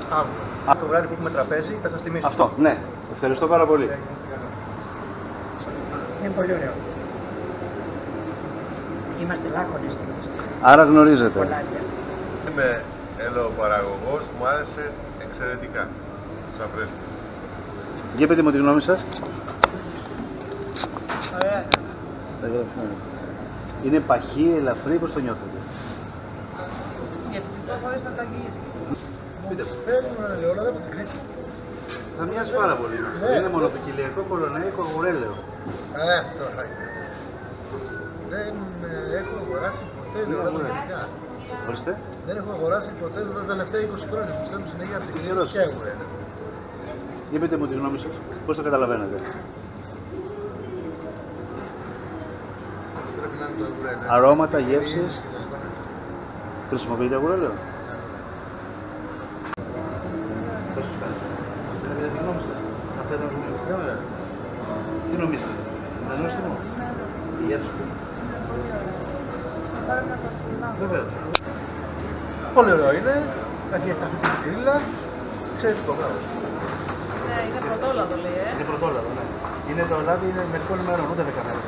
Το βράδυ που έχουμε τραπέζι θα σας τιμήσω. Αυτό, ναι. Ευχαριστώ πάρα πολύ. Είναι πολύ ωραίο. Είμαστε λάκωνες. Άρα γνωρίζετε. Είμαι ελαιοπαραγωγός, μου άρεσε εξαιρετικά. Σαν φρέσκο. Για πείτε μου τη γνώμη σας. Ωραία. Είναι παχύ, ελαφρύ, πώς το νιώθετε? Γιατί στην πρώτη φορά να τα αγγίζει. Πείτε μου. Παίρνουμε ένα ελαιόλαδο από την Κρήτη. Θα μοιάζει πάρα πολύ. Είναι μονοπικιλιακό, κολονέικο, γουρέλαιο. Αυτό θα είναι. Δεν έχω αγοράσει ποτέ ελαιόλαδο γενικά. Ορίστε. Δεν έχω αγοράσει ποτέ τα τελευταία 20 χρόνια. Μου στέλνουν συνέχεια από την Κρήτη και αγορέλαιο. Για πείτε μου τη γνώμη σας. Πώς το καταλαβαίνετε? Πρέπει να είναι το αγορέλαιο. Αρώματα, γεύσεις. Χρησιμοποιείτε αγουρέλαιο? Πώς σας φαίνεται? Θέλετε τη γνώμη σας? Θα θέλετε να γνωρίσετε στην κάμερα? Τι νομίζετε? Να γνωρίσετε μου? Η γεύση του. Βεβαίως. Πολύ ωραίο είναι. Έχει αυτή την γκρίλα. Εξαιρετικό, μπράβο. Ναι, είναι πρωτόλαδο λέει, Είναι πρωτόλαδο, ναι. Είναι το λάδι, είναι μερικών ημερών, ούτε 10 μέρες.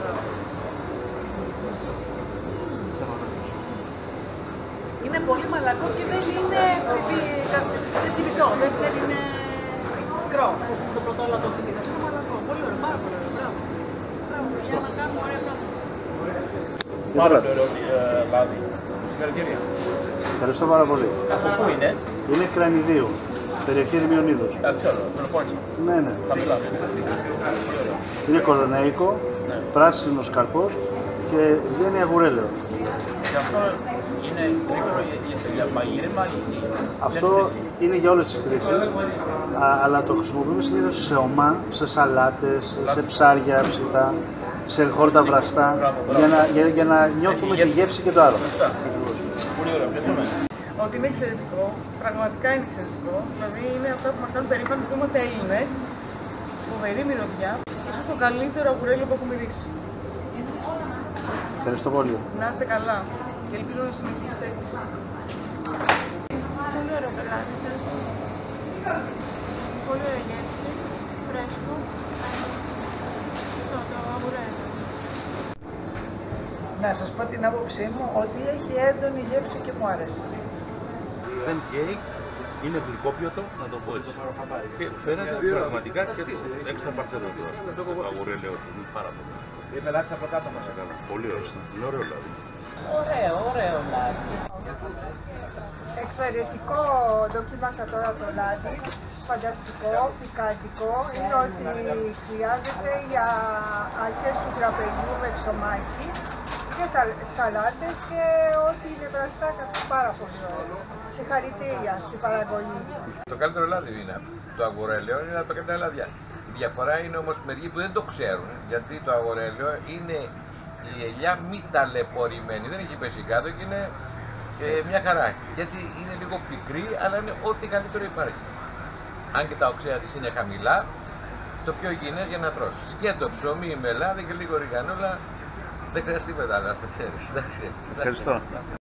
Είναι πολύ μαλακό και δεν είναι τυπικό, δεν είναι μικρό. Το πρωτόλαδο συνήθως είναι μαλακό. Πολύ ωραίο, πάρα πολύ ωραίο. Μπράβο. Μπράβο, για να κάνουμε ωραία πράγματα. Πάρα πολύ ωραίο λάδι. Συγχαρητήρια. Ευχαριστώ πάρα πολύ. Από πού είναι? Είναι Κρανιδίου, περιοχή Ερμιονίδος. Ξέρω, Πελοπόννησο. Ναι, ναι. Χαμηλά. Είναι κολονέικο, Ναι. πράσινος καρπός και βγαίνει αγουρέλαιο. Και αυτό είναι γρήγορο για μαγείρεμα ή Αυτό είναι για όλες τις χρήσεις, αλλά το χρησιμοποιούμε συνήθως σε ομά, σε σαλάτες, σε ψάρια ψητά, σε χόρτα βραστά, για να νιώθουμε τη γεύση και το άρωμα. Πολύ ωραίο, πιάσαμε. Ότι είναι εξαιρετικό, πραγματικά είναι εξαιρετικό. Δηλαδή είναι αυτό που μας κάνουν περήφανοι που είμαστε Έλληνες. Φοβερή μυρωδιά. Ίσως το καλύτερο αγουρέλιο που έχουμε ρίξει. Ευχαριστώ πολύ. Να είστε καλά και ελπίζω να συνεχίσετε έτσι. Πολύ ωραίο πελάτη. Πολύ ωραία γεύση. Φρέσκο. Το αγουρέλιο. Να σας πω την άποψή μου ότι έχει έντονη γεύση και μου άρεσε. Δεν καίει, είναι γλυκόπιωτο, να το πω έτσι. Και φαίνεται πραγματικά και έξω από παρθενότητα. Το αγουρέλαιο είναι πάρα πολύ. Οι πελάτες από κάτω μας έκαναν. Πολύ ωραίο. Είναι ωραίο λάδι. Ωραίο λάδι. Εξαιρετικό, δοκίμασα τώρα το λάδι, φανταστικό, πικαντικό, είναι ότι χρειάζεται για αρχές του τραπεζιού με ψωμάκι και σαλάτες και ό,τι είναι βραστά, πάρα πολύ ωραίο. Συγχαρητήρια στην παραγωγή. Το καλύτερο λάδι είναι το αγορέλαιο, είναι από τα καλύτερα λάδια. Η διαφορά είναι όμως μερικοί που δεν το ξέρουν, γιατί το αγορέλαιο είναι η ελιά μη ταλαιπωρημένη, δεν έχει πέσει κάτω και είναι μια χαρά. Και έτσι είναι λίγο πικρή, αλλά είναι ό,τι καλύτερο υπάρχει. Αν και τα οξέα της είναι χαμηλά, το πιο υγιεινές για να τρως. Σκέτο ψωμί με λάδι και λίγο ριγανόλα, δεν χρειάζεται τίποτα άλλο, αυτό ξέρεις. Ευχαριστώ.